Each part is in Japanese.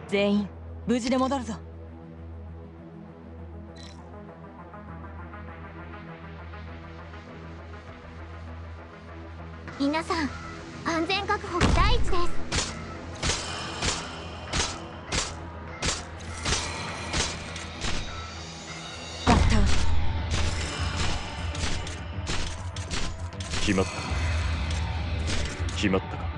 全員無事で戻るぞ。 皆さん、安全確保が第一です。 バッタを決まったか。決まったか。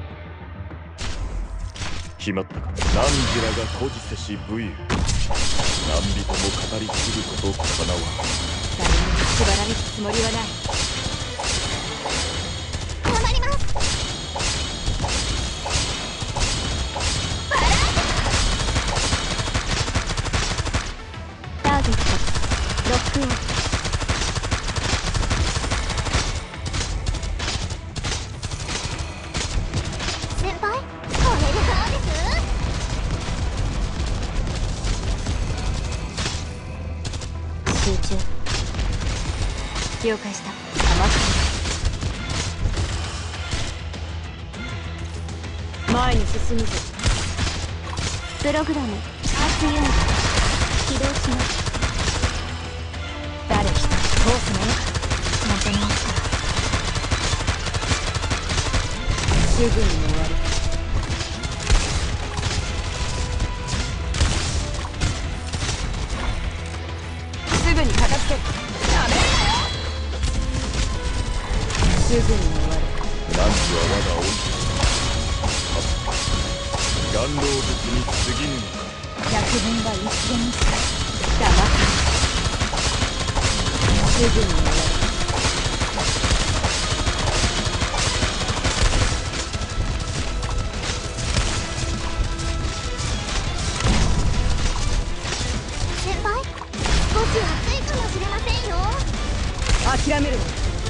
決まったか。何時らが孤児せし武勇。何人も語り継ぐことかなわ。 誰にも縛られるつもりはない。 頑張ります。バラターゲットロックオン。先輩、これでどうです？集中。 了解した。甘く前に進むぞ。 プログラムアースユニット起動します。 誰一人通すものか。また直した。すぐに終わる。すぐに片付ける。ダメだよ。すぐに終わる。 何時は我が追いつく。元老術に過ぎぬのか。 百聞が一見にしか黙ってすぐに終わる。 先輩、少し暑いかもしれませんよ。 諦めるな。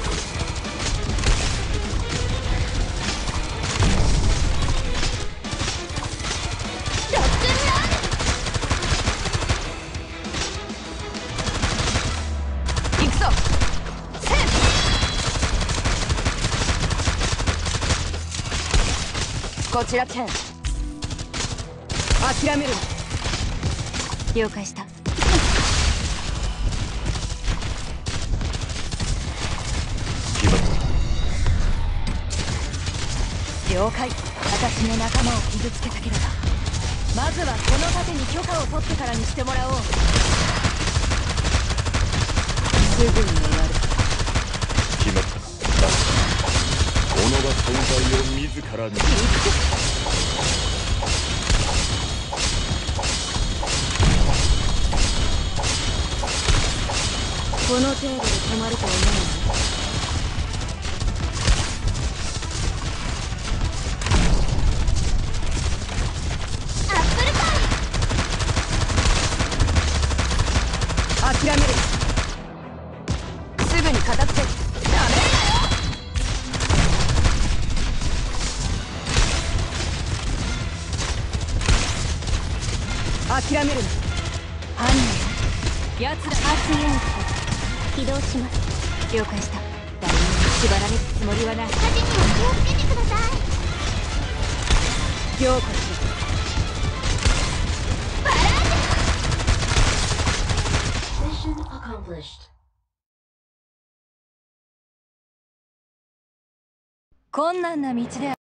こちら10。諦めるな。了解した。 決まった。 了解。私の仲間を傷つけたければまずはこの盾に許可を取ってからにしてもらおう。すぐに終わる。 決まったか。己が存在を自らに。 この程度で止まると思うの？ アップルパイ。 諦める。すぐに片付ける。ダメだよ。諦めるな。犯人奴ら。 アースユニット起動します。 了解した。誰にも縛られるつもりはない。 火事には気をつけてください。 凝固する。 バラー Mission accomplished. 困難な道で